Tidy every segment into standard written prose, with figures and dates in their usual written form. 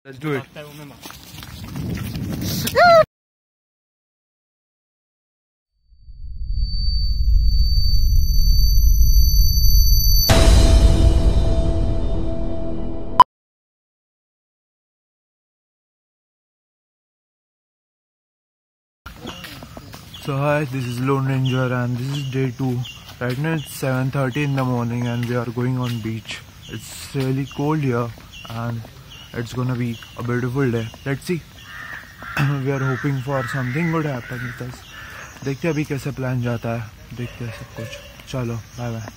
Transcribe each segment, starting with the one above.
Let's do it. So hi, this is Lone Ranger and this is day 2. Right now it's 7:30 in the morning and we are going on beach. It's really cold here and it's gonna be a beautiful day. Let's see. We are hoping for something good happen with us. देखते हैं अभी कैसे plan जाता है, देखते हैं सब कुछ. चलो bye bye.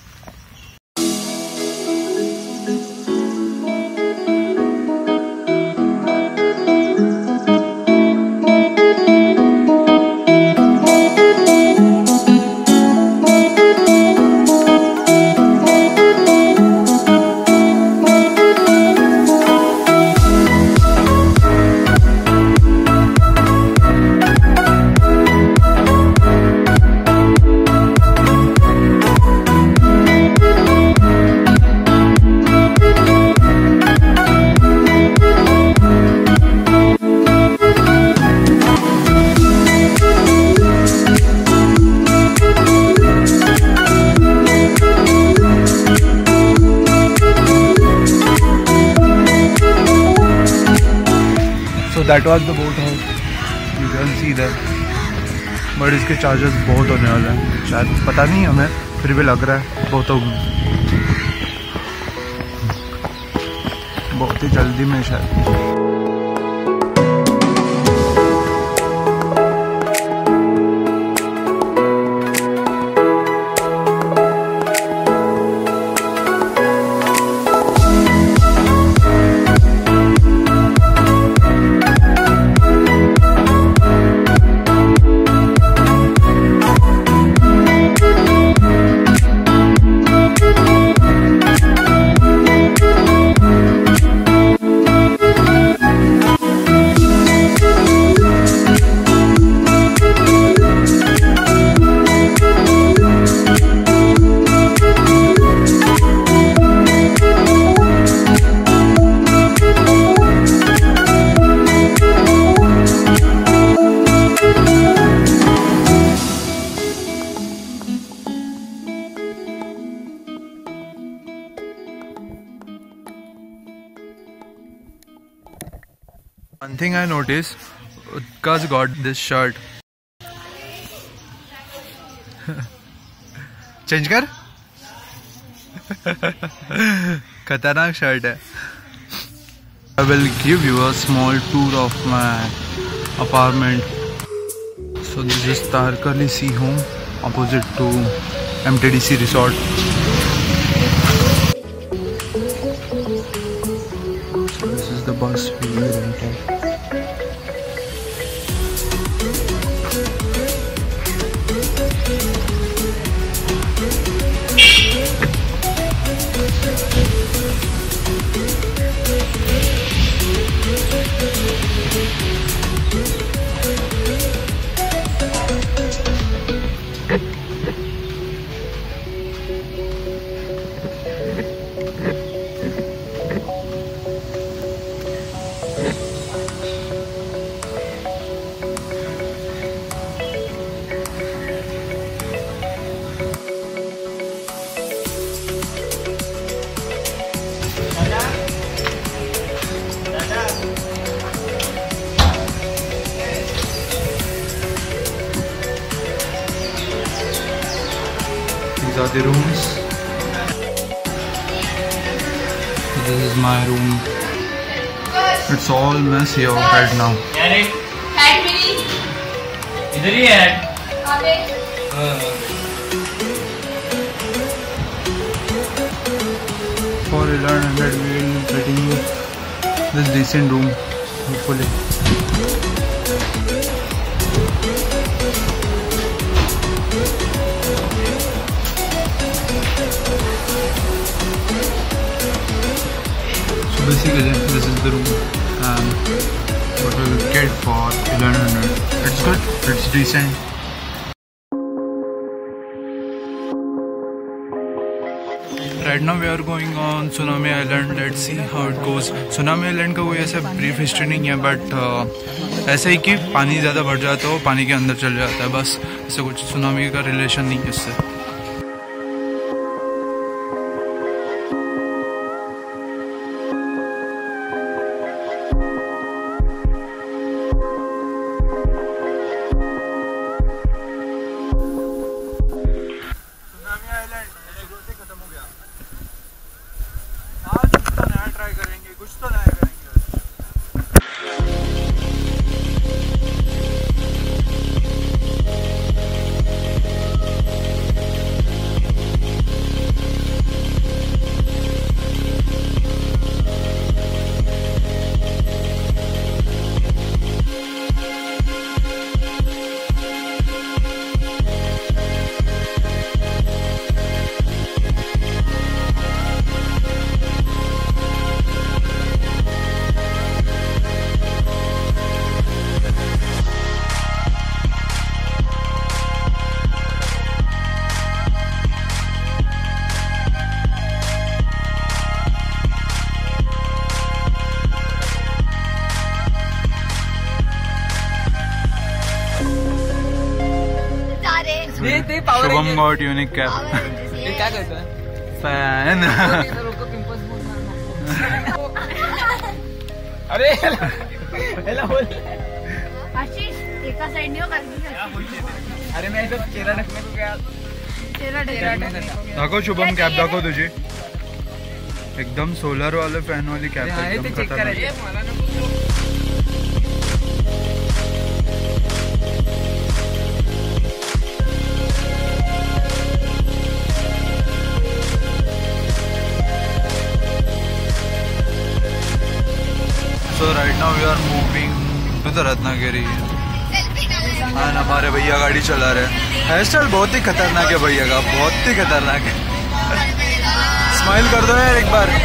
So that was the boat house. You can see that. But इसके चार्जेस बहुत होने वाले हैं. शायद पता नहीं हमें, फिर भी लग रहा है बहुत ही जल्दी में शायद. One thing I noticed, Utkarsh got this shirt. Change कर? खतरनाक shirt है. I will give you a small tour of my apartment. So this is Tarkali Sea Home, opposite to MTDC Resort. So this is the bus we will enter. These are the rooms. This is my room. It's all mess here right now. इधर ही है. For 1100 we will be getting this decent room, hopefully. So basically this is the room and what we will get for 1100. It's good, it's decent. Right now we are going on Tsunami Island. Let's see how it goes. Tsunami Island का कोई ऐसा brief history नहीं है, but ऐसे ही कि पानी ज़्यादा बढ़ जाता है, पानी के अंदर चल जाता है, बस ऐसे कुछ सुनामी का रिलेशन नहीं है इससे। Shubham got unique cap. ये क्या कहता है? फैन। अरे हेला बोल। आशीष एका साइड नहीं होगा। अरे मैं इधर चेहरा ढकने को गया। चेहरा ढकने। दाखव शुभम कैप दाखव तुझी। एकदम सोलर वाले फैन वाली कैप एकदम खतरनाक। So right now we are moving to the Ratnagiri और हमारे भैया गाड़ी चला रहे हैं। हेयर स्टाइल बहुत ही खतरनाक है भैया का, बहुत ही खतरनाक है। स्माइल कर दो यार एक बार।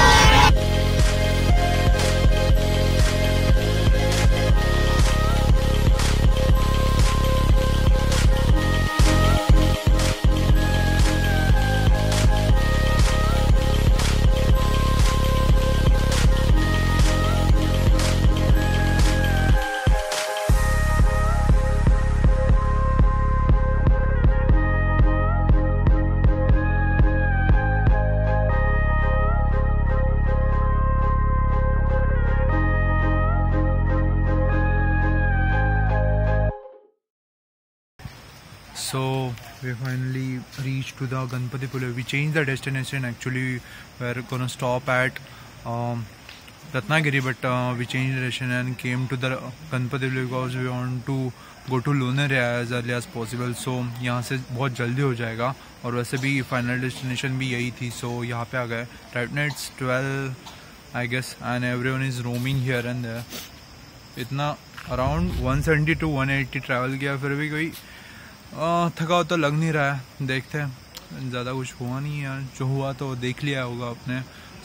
So we finally reached to the Ganpatipule. We changed the destination. Actually, we're gonna stop at Ratnagiri, but we changed the destination and came to the Ganpatipule because we want to go to lunar as early as possible. So यहाँ से बहुत जल्दी हो जाएगा और वैसे भी final destination भी यही थी. So यहाँ पे आ गए. Right now it's 12, I guess, and everyone is roaming here and there. इतना around 170 to 180 travel किया, फिर भी कोई थकावट तो लग नहीं रहा है। देखते हैं, ज़्यादा कुछ हुआ नहीं है, जो हुआ तो देख लिया होगा आपने।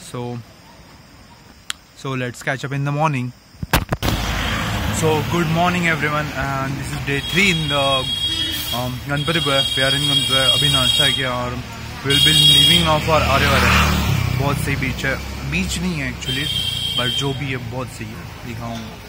So let's catch up in the morning. So good morning everyone, and this is day 3 in the Ganpatipule. We are in Ganpatipule. अभी नाश्ता किया और we'll be leaving now for आर्यवारे। बहुत सही बीच है, बीच नहीं है एक्चुअली, बट जो भी है बहुत सही है, दिखाऊंगा।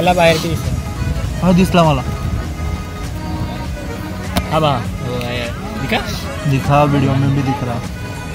मला बाहेरची दिसत. हा दिसला मला. हा बा दिखा दिखा वीडियो में भी दिख रहा.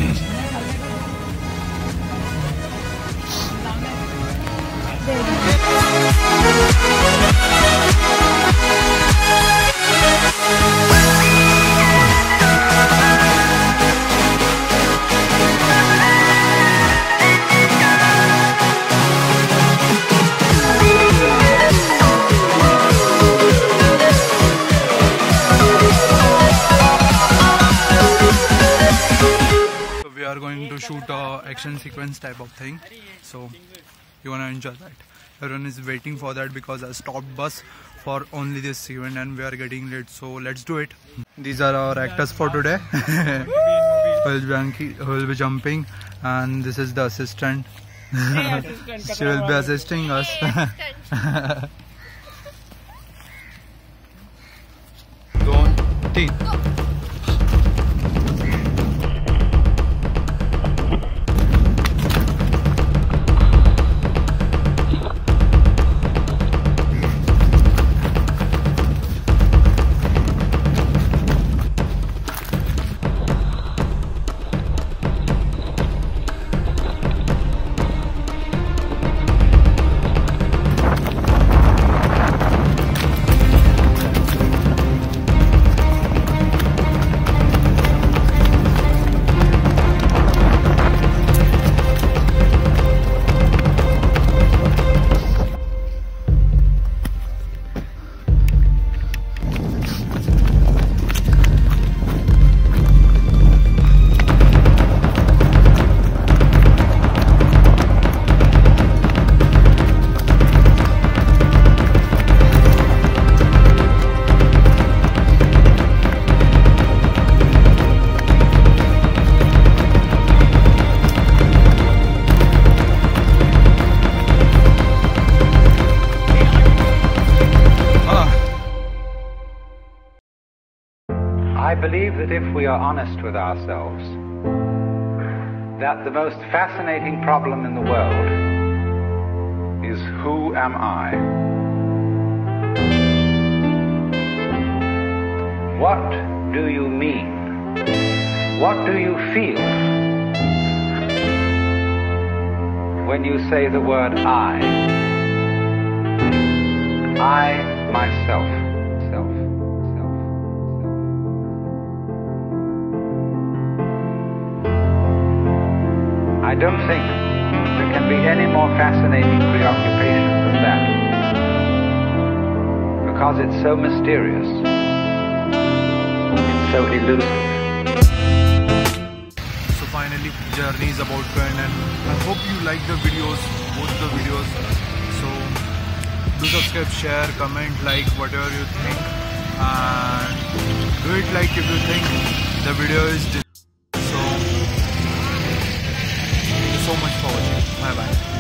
We are going to shoot a action sequence type of thing, so you wanna enjoy that. Everyone is waiting for that because I stopped bus for only this event and we are getting late, so let's do it. These are our actors for today. who will be jumping, and this is the assistant. She will be assisting us. Don't think. I believe that if we are honest with ourselves, that the most fascinating problem in the world is who am I? What do you mean? What do you feel when you say the word I? I, myself. I don't think there can be any more fascinating preoccupation than that, because it's so mysterious, it's so elusive. So finally, journey is about to end, and I hope you like the videos, both the videos. So do subscribe, share, comment, like, whatever you think, and do it like if you think the video is so much for watching. Bye bye.